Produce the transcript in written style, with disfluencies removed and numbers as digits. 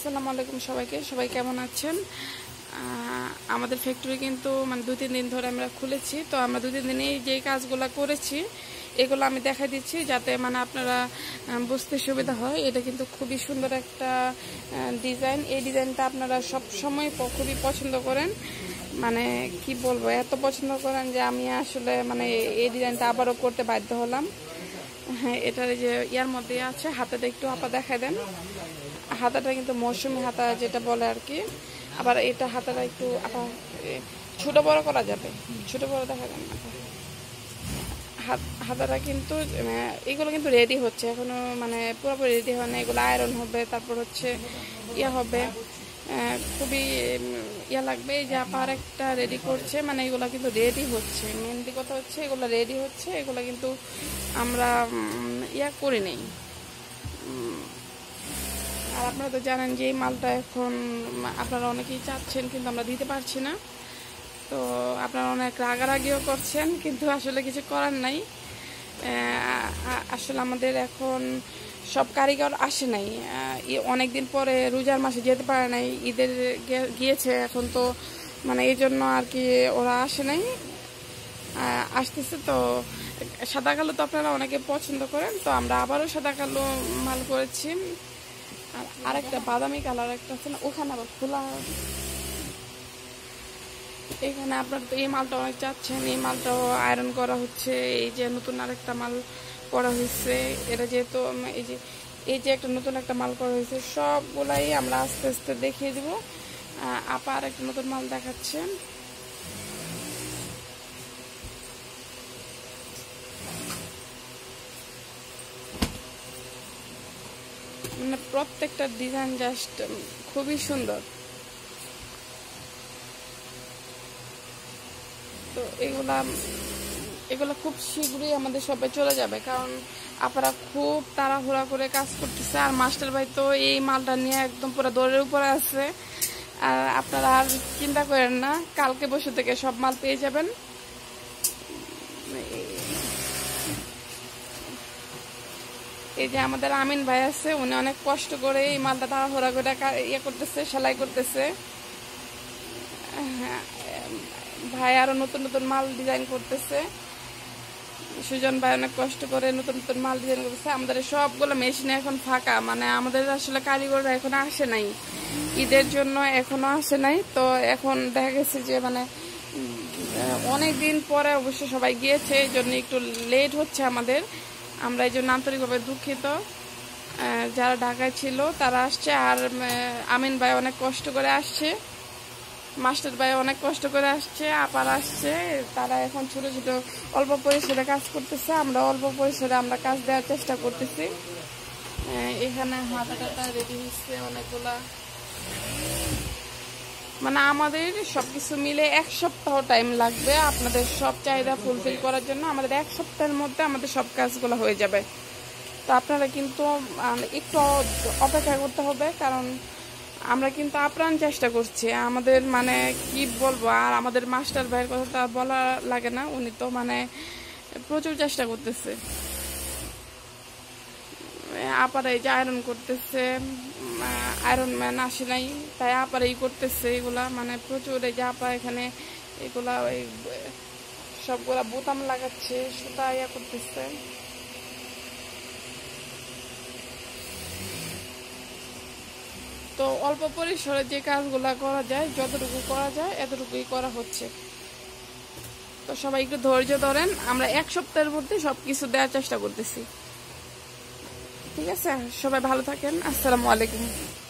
আসসালামু আলাইকুম সবাইকে। সবাই কেমন আছেন? আমাদের ফ্যাক্টরি কিন্তু মানে 2-3 দিন ধরে আমরা খুলেছি। তো আমরা 2-3 দিনেই যে কাজগুলো করেছি এগুলো আমি দেখাই দিচ্ছি যাতে মানে আপনারা বুঝতে সুবিধা হয়। এটা কিন্তু খুবই সুন্দর একটা ডিজাইন। এই ডিজাইনটা আপনারা সব সময় খুবই পছন্দ করেন, মানে কি বলবো, এত পছন্দ করেন যে আমি আসলে মানে এই ডিজাইনটা আবারও করতে বাধ্য হলাম। হ্যাঁ, এটার যে ইয়ার মধ্যে আছে, হাতাটা একটু আপা দেখাই দেন। হাতাটা কিন্তু মৌসুমি হাতা যেটা বলে আর কি। আবার এটা হাতাটা একটু আপা ছোট বড় করা যাবে, ছোট বড় দেখা যান না। হাতাটা কিন্তু এগুলো কিন্তু রেডি হচ্ছে, এখনো মানে পুরোপুরি রেডি হয় না। এগুলো আয়রন হবে, তারপর হচ্ছে ইয়া হবে, খুবই ইয়া লাগবে। এই যে আপার একটা রেডি করছে, মানে এগুলো কিন্তু রেডি হচ্ছে। মেনলি কথা হচ্ছে এগুলো রেডি হচ্ছে, এগুলো কিন্তু আমরা ইয়া করি নেই। আর আপনারা তো জানেন যে এই মালটা এখন আপনারা অনেকেই চাচ্ছেন কিন্তু আমরা দিতে পারছি না। তো আপনারা অনেক রাগারাগিও করছেন, কিন্তু আসলে কিছু করার নাই। আসলে আমাদের এখন সব কারিগর আসে নাই, অনেক দিন পরে রোজার মাসে যেতে পারে নাই, ঈদের গিয়েছে এখন। তো মানে এই জন্য আর কি ওরা আসে নাই, আসতেছে। তো সাদা কালো তো আপনারা অনেকে পছন্দ করেন, তো আমরা আবারও সাদা কালো মাল করেছি। আর একটা বাদামি কালার একটা আছে না, ওখানে আবার খোলা। এখানে আপনার তো এই মালটা অনেক চাচ্ছেন, এই মালটাও আয়রন করা হচ্ছে। এই যে নতুন আরেকটা মাল করা হয়েছে, এটা যেহেতু এই যে একটা নতুন একটা মাল করা হয়েছে, সবগুলাই আমরা আস্তে আস্তে দেখিয়ে দিব। আপা আর একটা নতুন মাল দেখাচ্ছেন। মানে প্রত্যেকটা ডিজাইন জাস্ট খুবই সুন্দর। তো এগুলা খুব শীঘ্রই আমাদের সবাই চলে যাবে, কারণ আপনারা খুব তাড়াহুড়া করে কাজ করতেছে। আর মাস্টার ভাই তো এই মালটা নিয়ে একদম পুরো দৌড়ের উপরে আছে। আর আপনারা আর চিন্তা করেন না, কালকে বসে থেকে সব মাল পেয়ে যাবেন। এই যে আমাদের আমিন ভাই আছে, উনি অনেক কষ্ট করে এই মালটা তাড়াহুড়া করে ইয়ে করতেছে, সেলাই করতেছে। ভাই আরো নতুন নতুন মাল ডিজাইন করতেছে। সুজন ভাই অনেক কষ্ট করে নতুন নতুন মাল ডিজাইন করতেছে। আমাদের সবগুলো মেশিনে এখন ফাঁকা, মানে আমাদের আসলে কারিগররা এখন আসে নাই, ঈদের জন্য এখনো আসে নাই। তো এখন দেখা গেছে যে মানে অনেক দিন পরে অবশ্য সবাই গিয়েছে, এই জন্য একটু লেট হচ্ছে আমাদের। আমরা এই জন্য আন্তরিকভাবে দুঃখিত। যারা ঢাকায় ছিল তারা আসছে, আর আমিন ভাই অনেক কষ্ট করে আসছে, মাস্টার ভাই অনেক কষ্ট করে আসছে, আপার আসছে। তারা এখন ছোট ছোট অল্প পরিসরে কাজ করতেছে, আমরা অল্প পরিসরে আমরা কাজ দেওয়ার চেষ্টা করতেছি। এখানে হাতা টাতা রেডি হচ্ছে অনেকগুলা। মানে আমাদের সবকিছু মিলে 1 সপ্তাহ টাইম লাগবে আপনাদের সব চাহিদা ফুলফিল করার জন্য। আমাদের 1 সপ্তাহের মধ্যে আমাদের সব কাজগুলো হয়ে যাবে। তো আপনারা কিন্তু একটু অপেক্ষা করতে হবে, কারণ আমরা কিন্তু আপ্রাণ চেষ্টা করছি। আমাদের মানে কি বলবো, আর আমাদের মাস্টার ভাইয়ের কথা বলা লাগে না, উনি তো মানে প্রচুর চেষ্টা করতেছে। আপারা এই যে আয়রন করতেছে, আয়রন ম্যান আসে নাই, তাই আপারাই করতেছে এগুলা। মানে প্রচুর এই যে আপা এখানে এগুলা ওই সবগুলা বোতাম লাগাচ্ছে, সুতা ইয়া করতেছে। তো অল্প পরিসরে যে কাজগুলা করা যায়, যতটুকু করা যায় এতটুকুই করা হচ্ছে। তো সবাই একটু ধৈর্য ধরেন, আমরা 1 সপ্তাহের মধ্যে সবকিছু দেওয়ার চেষ্টা করতেছি। ঠিক আছে, সবাই ভালো থাকেন। আসসালামু আলাইকুম।